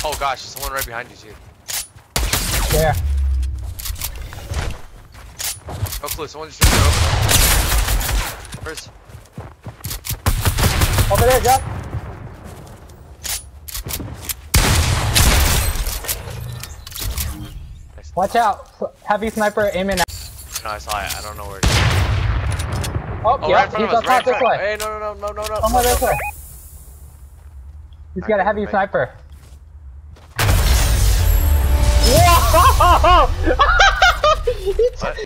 Oh gosh, there's someone right behind you too. There. Oh, clue, someone just over. Where's? Over there, Jeff. Nice. Watch out. Heavy sniper aiming at. No, I saw it. I don't know where it is. Oh, Oh, yeah, right in front he's of us, up top this way. Hey, no. Come on this way. He's got a heavy sniper. What?